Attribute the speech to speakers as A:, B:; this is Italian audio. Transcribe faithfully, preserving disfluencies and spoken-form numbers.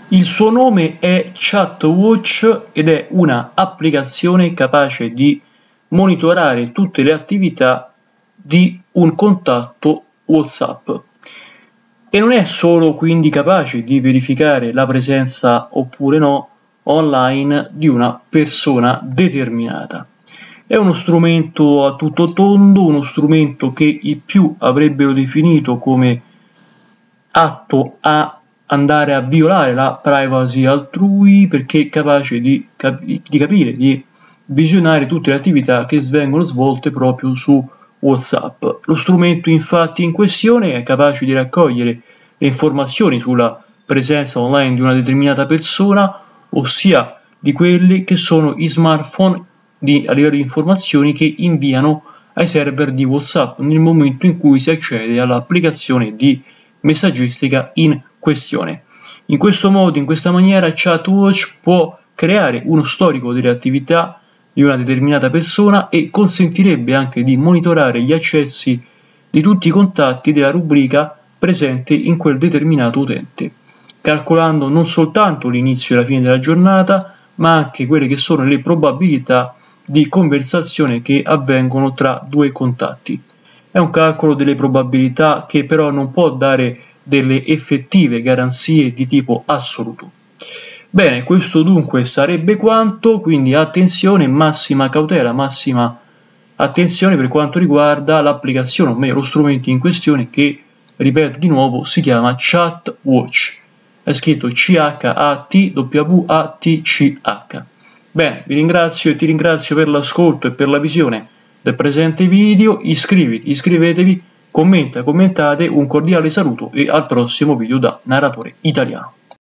A: Il suo nome è ChatWatch ed è una applicazione capace di monitorare tutte le attività di un contatto WhatsApp e non è solo quindi capace di verificare la presenza oppure no online di una persona determinata. È uno strumento a tutto tondo, uno strumento che i più avrebbero definito come atto a andare a violare la privacy altrui, perché è capace di, cap- di capire, di visionare tutte le attività che vengono svolte proprio su WhatsApp. Lo strumento infatti in questione è capace di raccogliere le informazioni sulla presenza online di una determinata persona, ossia di quelli che sono i smartphone di, a livello di informazioni che inviano ai server di WhatsApp nel momento in cui si accede all'applicazione di messaggistica in questione. In questo modo, in questa maniera, ChatWatch può creare uno storico delle attività di una determinata persona e consentirebbe anche di monitorare gli accessi di tutti i contatti della rubrica presente in quel determinato utente, calcolando non soltanto l'inizio e la fine della giornata, ma anche quelle che sono le probabilità di conversazione che avvengono tra due contatti. È un calcolo delle probabilità che però non può dare delle effettive garanzie di tipo assoluto. Bene, questo dunque sarebbe quanto, quindi attenzione, massima cautela, massima attenzione per quanto riguarda l'applicazione, o meglio lo strumento in questione che, ripeto di nuovo, si chiama ChatWatch. È scritto C H A T W A T C H. Bene, vi ringrazio e ti ringrazio per l'ascolto e per la visione del presente video. Iscriviti, iscrivetevi, commenta, commentate, un cordiale saluto e al prossimo video da Narratore Italiano.